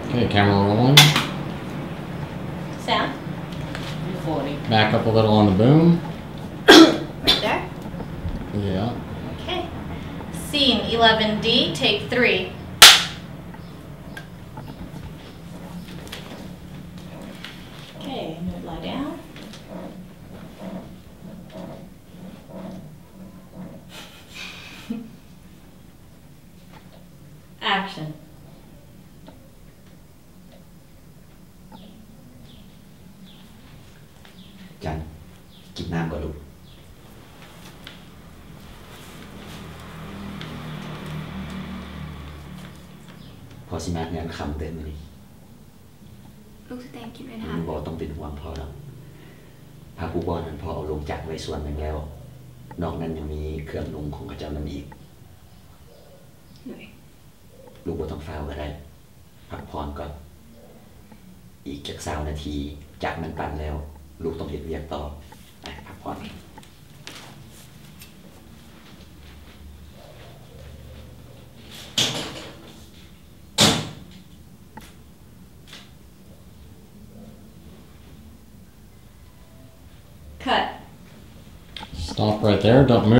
Okay, camera rolling. Sound? 40. Back up a little on the boom. Right there? Yeah. Okay. Scene 11D, take 3. Okay, move, lie down. Action. จันกินน้ำก่อนลูกพอสิมางานคำเต็มเลยลูกสแตงกินไหมมึคะงบอกต้องเป็นห่วงพ่อแล้วพาผู้บอลนั้นพ่อเอาลงจากไว้ส่วนหนึ่งแล้ว นอกนั้นยังมีเครื่องนุ่งของข้าเจ้านั่นอีกเหนื่อยลูกบ่ต้องเฝ้าก็ได้พักผ่อนก่อนอีกจาก20 นาทีจากนั้นปั่นแล้ว ลูกต้องเฮ็ดเวียกต่อไปพักผ่อน Cut. Stop right there. Don't move.